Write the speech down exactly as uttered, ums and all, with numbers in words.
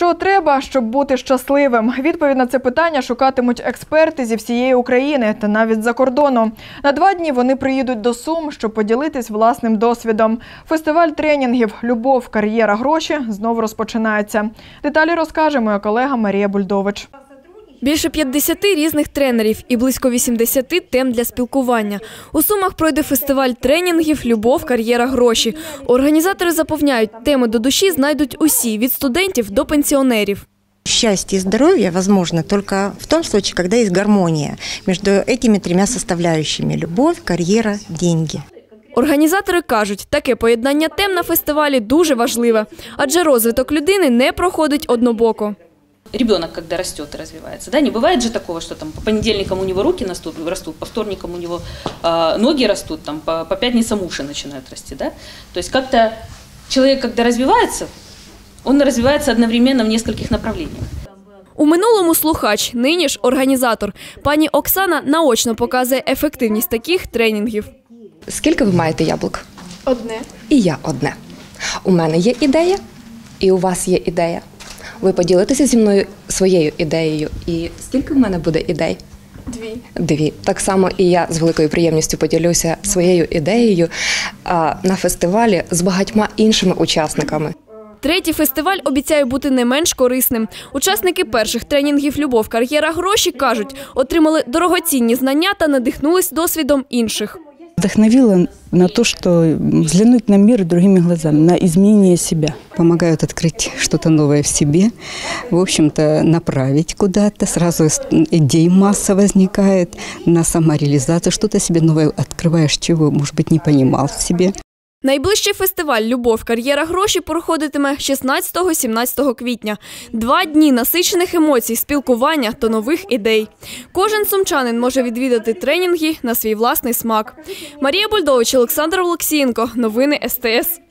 Що треба, щоб бути щасливим? Відповідь на це питання шукатимуть експерти зі всієї України та навіть за кордону. На два дні вони приїдуть до Сум, щоб поділитись власним досвідом. Фестиваль тренінгів «Любов, кар'єра, гроші» знову розпочинається. Деталі розкаже моя колега Марія Бульдович. Більше п'ятдесяти різних тренерів і близько вісімдесяти тем для спілкування. У Сумах пройде фестиваль тренінгів «Любов, кар'єра, гроші». Організатори запевняють, теми до душі знайдуть усі – від студентів до пенсіонерів. Счастье и здоровье возможно только в том случае, когда есть гармония между этими тремя составляющими – любовь, карьера, деньги. Організатори кажуть, таке поєднання тем на фестивалі дуже важливе, адже розвиток людини не проходить однобоко. Ребенок, когда растет и развивается, да, не бывает же такого, что там по понедельникам у него руки растут, по вторникам у него э, ноги растут, там, по, по пятницам уши начинают расти, да. То есть как-то человек, когда развивается, он развивается одновременно в нескольких направлениях. У минулому слухач, нині ж організатор. Пані Оксана наочно показує ефективність таких тренінгів. Скільки ви маєте яблук? Одне. І я одне. У мене є ідея, і у вас є ідея. Ви поділитеся зі мною своєю ідеєю. І скільки в мене буде ідей? Дві. Дві. Так само і я з великою приємністю поділюся своєю ідеєю на фестивалі з багатьма іншими учасниками. Третій фестиваль обіцяє бути не менш корисним. Учасники перших тренінгів «Любов, кар'єра, гроші» кажуть, отримали дорогоцінні знання та надихнулись досвідом інших. Вдохновила на то, что взглянуть на мир другими глазами, на изменение себя. Помогают открыть что-то новое в себе, в общем-то, направить куда-то. Сразу идей масса возникает на самореализацию, что-то себе новое открываешь, чего, может быть, не понимал в себе. Найближчий фестиваль «Любов, кар'єра, гроші» проходитиме шістнадцятого-сімнадцятого квітня. Два дні насичених емоцій, спілкування та нових ідей. Кожен сумчанин може відвідати тренінги на свій власний смак. Марія Бульдович, Олександр Олексієнко. Новини ес те ес.